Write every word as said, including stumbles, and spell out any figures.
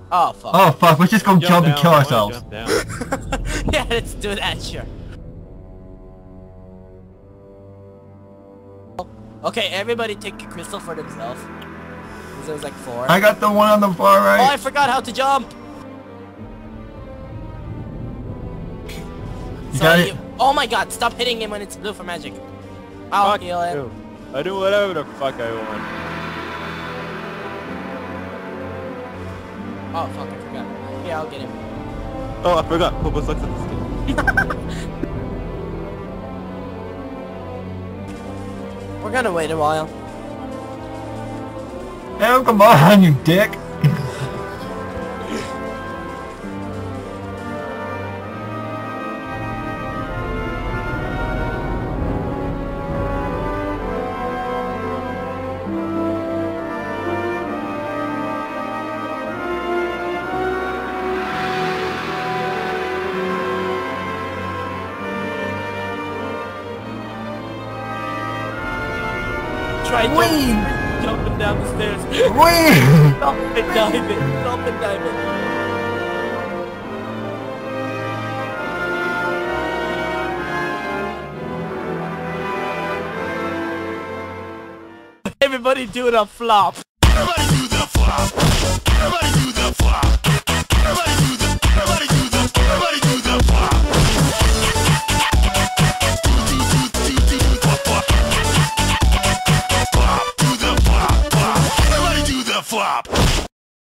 Oh fuck. Oh fuck, let's just go jump, Jump and down, kill I wanna ourselves. jump down. Yeah, let's do that, sure. Okay, everybody take a crystal for themselves. Cause there's like four. I got the one on the far right. Oh, I forgot how to jump! You So got you- it? Oh my god, stop hitting him when it's blue for magic. I'll Fuck heal him. you. I do whatever the fuck I want. Oh fuck, I forgot. Yeah, I'll get him. Oh, I forgot. Popo sucks at this game. We're gonna wait a while. Oh, come on, you dick. Try Wee! jumping, jumping down the stairs. Wee! Stop and dive it. Stop and dive it. Everybody do it a flop. Everybody do the flop. Everybody do the flop.